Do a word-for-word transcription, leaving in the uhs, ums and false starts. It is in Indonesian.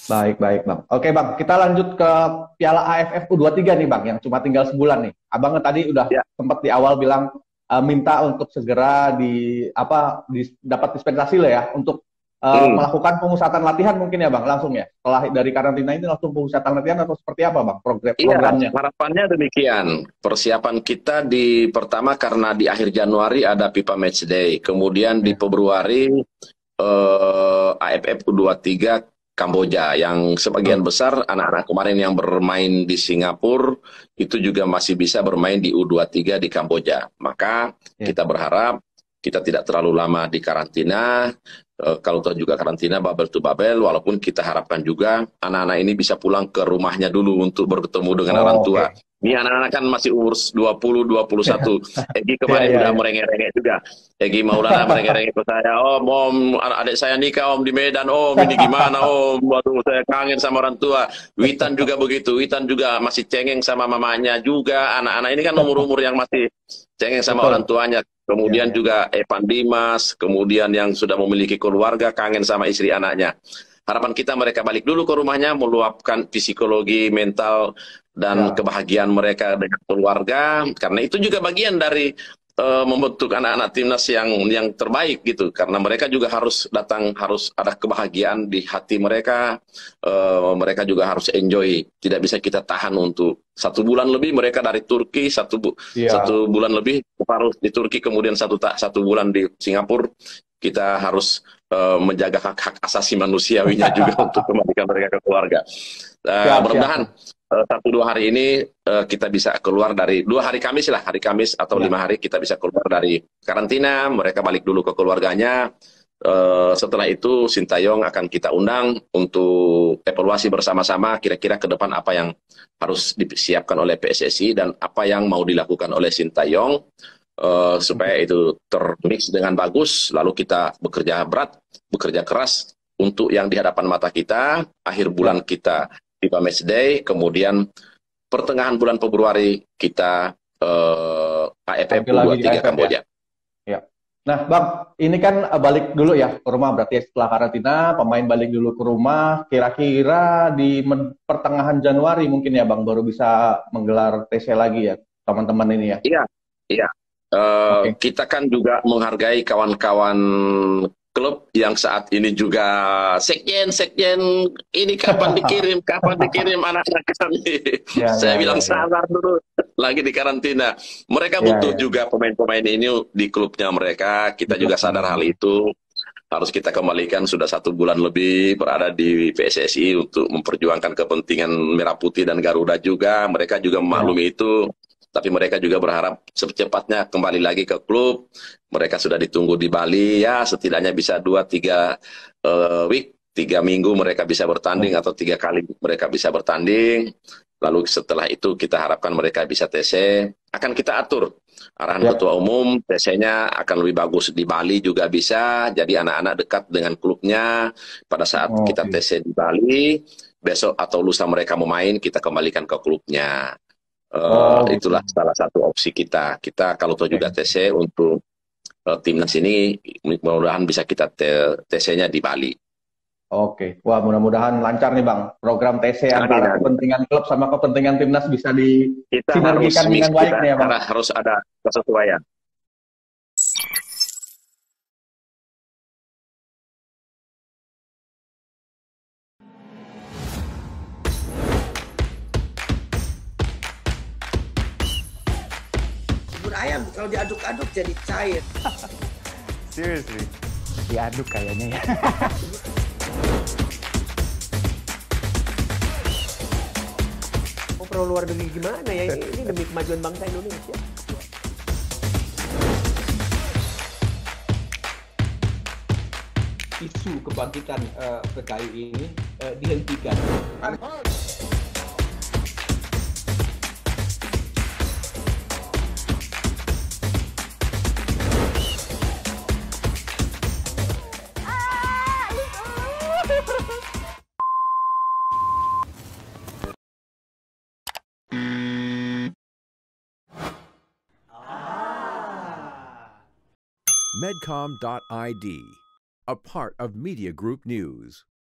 Baik, baik, Bang. Oke, Bang, kita lanjut ke Piala A F F U dua puluh tiga nih, Bang, yang cuma tinggal sebulan nih. Abang tadi udah Ya, sempat di awal bilang eh, minta untuk segera di apa di, dapat dispensasi lah ya untuk eh, hmm. melakukan pemusatan latihan mungkin ya, Bang, langsung ya. Setelah dari karantina ini langsung pemusatan latihan atau seperti apa, Bang? Program Iya, programnya. harapannya demikian. Persiapan kita di pertama karena di akhir Januari ada FIFA Match Day, kemudian di Ya. Februari eh, A F F U dua puluh tiga Kamboja yang sebagian Oh, besar anak-anak kemarin yang bermain di Singapura itu juga masih bisa bermain di U dua puluh tiga di Kamboja. Maka ya. kita berharap kita tidak terlalu lama di karantina. Eh, kalau toh juga karantina Babel to Babel, walaupun kita harapkan juga anak-anak ini bisa pulang ke rumahnya dulu untuk bertemu dengan orang Oh, tua. oke. Ini anak-anak kan masih umur dua puluh, dua puluh satu. Egi Ya, kemarin ya, udah ya. merengek-rengek juga. Egi Maulana merengek-rengek ke saya, om, om, adik saya nikah om di Medan, om, ini gimana om, waduh saya kangen sama orang tua. Witan juga begitu, Witan juga masih cengeng sama mamanya juga, anak-anak ini kan umur-umur yang masih cengeng sama orang Betul. tuanya. Ya, Kemudian ya. juga Evan Dimas, kemudian yang sudah memiliki keluarga, kangen sama istri anaknya. Harapan kita mereka balik dulu ke rumahnya, meluapkan psikologi, mental, dan Ya. kebahagiaan mereka dengan keluarga, karena itu juga bagian dari eh, membentuk anak-anak timnas yang yang terbaik gitu, karena mereka juga harus datang, harus ada kebahagiaan di hati mereka. Eh, mereka juga harus enjoy, tidak bisa kita tahan untuk satu bulan lebih mereka dari Turki, satu bu Iya. satu bulan lebih harus di Turki, kemudian satu tak satu bulan di Singapura. Kita harus eh, menjaga hak-hak asasi manusiawinya juga untuk kembalikan mereka ke keluarga. Eh, Siap, siap, mudah-mudahan Bang. eh, satu dua hari ini eh, kita bisa keluar dari dua hari Kamis lah, hari Kamis atau lima Ya. hari kita bisa keluar dari karantina, mereka balik dulu ke keluarganya. Eh, setelah itu Sintayong akan kita undang untuk evaluasi bersama-sama kira-kira ke depan apa yang harus disiapkan oleh P S S I dan apa yang mau dilakukan oleh Sintayong, eh, supaya itu termix dengan bagus, lalu kita bekerja berat, bekerja keras untuk yang di hadapan mata kita, akhir bulan Ya. kita FIFA Match Day, kemudian pertengahan bulan Februari kita eh, A F F Tampil U lagi di dua puluh tiga A F F ya. Kamboja. Ya. Nah, Bang, ini kan eh, balik dulu ya ke rumah berarti ya, setelah karantina, pemain balik dulu ke rumah. Kira-kira di men- pertengahan Januari mungkin ya, Bang, baru bisa menggelar T C lagi ya, teman-teman ini ya. Iya, iya. Eh, Oke. kita kan juga menghargai kawan-kawan klub yang saat ini juga sekjen, sekjen ini kapan dikirim, kapan dikirim anak-anak kami. Ya, Saya ya, bilang ya, ya. sabar dulu, lagi di karantina. Mereka Ya, butuh ya. juga pemain-pemain ini di klubnya mereka. Kita Di juga klubnya. sadar hal itu. Harus kita kembalikan sudah satu bulan lebih berada di P S S I untuk memperjuangkan kepentingan Merah Putih dan Garuda juga. Mereka juga Ya. memaklumi itu. Tapi mereka juga berharap secepatnya kembali lagi ke klub. Mereka sudah ditunggu di Bali, ya setidaknya bisa dua tiga eh, week, tiga minggu mereka bisa bertanding Ya. atau tiga kali mereka bisa bertanding. Lalu setelah itu kita harapkan mereka bisa T C. Akan kita atur arahan ketua Ya. umum, T C-nya akan lebih bagus di Bali juga bisa. Jadi anak-anak dekat dengan klubnya. Pada saat kita Oke. T C di Bali, besok atau lusa mereka mau main, kita kembalikan ke klubnya. Oh, Eh, gitu. itulah salah satu opsi kita. Kita kalau tahu juga Oke. T C untuk eh, timnas ini, mudah-mudahan bisa kita T C-nya di Bali. Oke. Wah, mudah-mudahan lancar nih, Bang. Program T C Amin, antara amin. kepentingan klub sama kepentingan timnas bisa Kita harus disinergikan mix, dengan baik kita nih ya, Bang. harus ada kesesuaian. Bubur ayam kalau diaduk-aduk jadi cair. Seriously, diaduk kayaknya ya. Mau perlu luar negeri gimana ya? Ini, ini demi kemajuan bangsa Indonesia. Isu kebangkitan eh, P K I ini eh, dihentikan. Medcom dot I D, a part of Media Group News.